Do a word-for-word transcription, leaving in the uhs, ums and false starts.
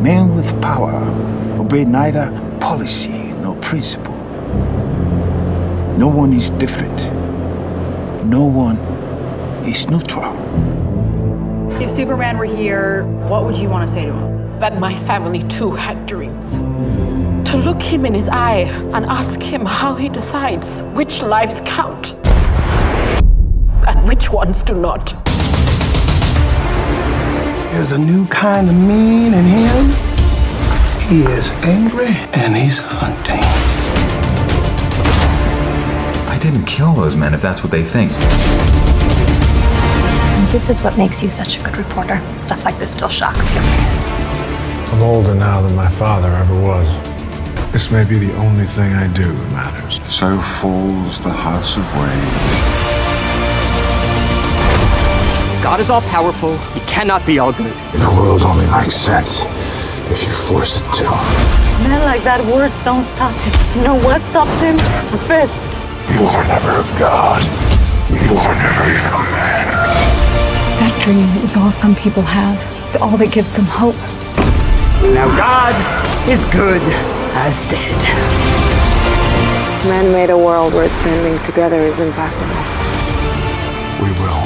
Men with power obey neither policy nor principle. No one is different. No one is neutral. If Superman were here, what would you want to say to him? That my family too had dreams. To look him in his eye and ask him how he decides which lives count and which ones do not. There's a new kind of mean in him. He is angry and he's hunting. I didn't kill those men if that's what they think. This is what makes you such a good reporter. Stuff like this still shocks you. I'm older now than my father ever was. This may be the only thing I do that matters. So falls the house of Wayne. God is all-powerful. He cannot be all good. The world only makes sense if you force it to. Men like that, words don't stop him. You know what stops him? A fist. You were never a god. You were never even a man. That dream is all some people have. It's all that gives them hope. Now God is good as dead. Men made a world where standing together is impossible. We will.